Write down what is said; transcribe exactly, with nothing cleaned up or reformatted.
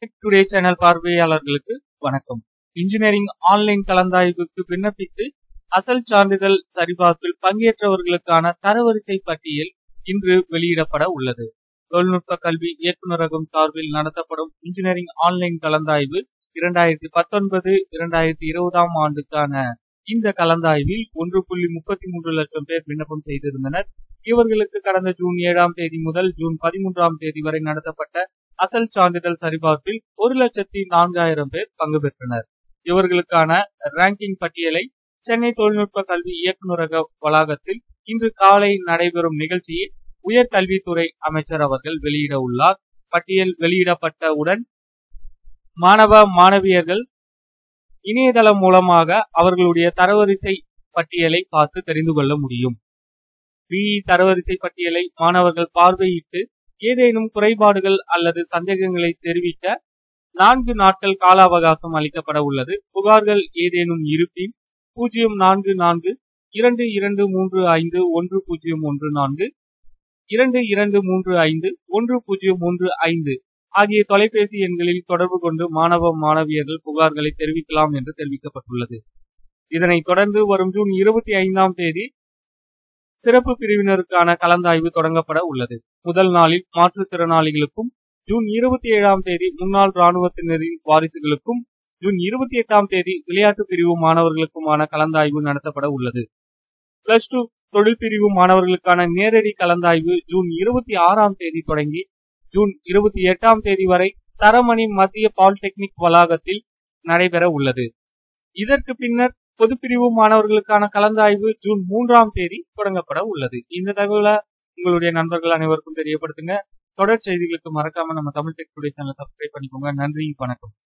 Today channel பார்வையாளர்களுக்கு வணக்கம். Engineering online கலந்தாய்வுக்கு விண்ணப்பித்து அசல் சான்றிதழ் சரிபார்ப்பில் பங்கேற்றவர்களுக்கான தரவரிசை பட்டியல் இன்று வெளியிடப்பட உள்ளது. தொழில்நுட்ப கல்வி இயக்குநரகம் சார்பில் நடத்தப்படும் இன்ஜினியரிங் ஆன்லைன் கலந்தாய்வு இரண்டாயிரத்தி பத்தொன்பது இரண்டாயிரத்தி இருபதாம் ஆண்டுக்கான இந்த கலந்தாய்வில் ஒன்று புள்ளி முப்பத்தி மூன்று லட்சம் பேர் விண்ணப்பம் செய்திருந்தனர். இவர்களுக்கு கடந்த ஜூன் ஏழாம் தேதி முதல் ஜூன் பதிமூன்றாம் தேதி வரை நடத்தப்பட்ட அசல் சான்றிதழ் சரிபார்ப்பில் ஒரு லட்சத்தி நான்காயிரம் பேர் பங்கு பெற்றனர். இவர்களுக்கான ரேங்கிங் பட்டியலை சென்னை தொழில்நுட்ப கல்வி இயக்குநரக வளாகத்தில் இன்று காலை நடைபெறும் நிகழ்ச்சியில் உயர்கல்வித்துறை அமைச்சர் அவர்கள் வெளியிட உள்ளார். பட்டியல் வெளியிடப்பட்டவுடன் மாணவ மாணவியர்கள் இணையதளம் மூலமாக அவர்களுடைய தரவரிசை பட்டியலை பார்த்து தெரிந்து கொள்ள முடியும். பிஇ தரவரிசை பட்டியலை மாணவர்கள் பார்வையிட்டு ஏதேனும் குறைபாடுகள் அல்லது சந்தேகங்களை தெரிவிக்க நான்கு நாட்கள் கால அவகாசம் அளிக்கப்பட உள்ளது. புகார்கள் ஏதேனும் இருப்பின் பூஜ்ஜியம் நான்கு நான்கு இரண்டு இரண்டு மூன்று ஐந்து ஒன்று பூஜ்ஜியம் ஒன்று நான்கு இரண்டு இரண்டு மூன்று ஐந்து ஒன்று பூஜ்ஜியம் ஒன்று ஐந்து ஆகிய தொலைபேசி எண்களில் தொடர்பு கொண்டு மாணவ மாணவியர்கள் புகார்களை தெரிவிக்கலாம் என்று தெரிவிக்கப்பட்டுள்ளது. இதனைத் தொடர்ந்து வரும் ஜூன் இருபத்தி ஐந்தாம் தேதி சிறப்பு பிரிவினருக்கான கலந்தாய்வு தொடங்கப்பட உள்ளது. முதல் நாளில் மாற்றுத்திறனாளிகளுக்கும், ஜூன் இருபத்தி ஏழாம் தேதி முன்னாள் ராணுவத்தினரின் வாரிசுகளுக்கும், ஜூன் இருபத்தி எட்டாம் தேதி விளையாட்டு பிரிவு மாணவர்களுக்குமான கலந்தாய்வு நடத்தப்பட உள்ளது. பிளஸ் டூ தொழில் பிரிவு மாணவர்களுக்கான நேரடி கலந்தாய்வு ஜூன் இருபத்தி ஆறாம் தேதி தொடங்கி ஜூன் இருபத்தி எட்டாம் தேதி வரை தரமணி மத்திய பாலிடெக்னிக் வளாகத்தில் நடைபெற உள்ளது. இதற்கு பின்னர் பொதுப்பிரிவு மாணவர்களுக்கான கலந்தாய்வு ஜூன் மூன்றாம் தேதி தொடங்கப்பட உள்ளது. இந்த தகவலை உங்களுடைய நண்பர்கள் அனைவருக்கும் தெரியப்படுத்துங்க. தொடர் செய்திகளுக்கு மறக்காம நம்ம தமிழ் டெக் டுடே சேனலை சப்ஸ்கிரைப் பண்ணிக்கோங்க. நன்றி, வணக்கம்.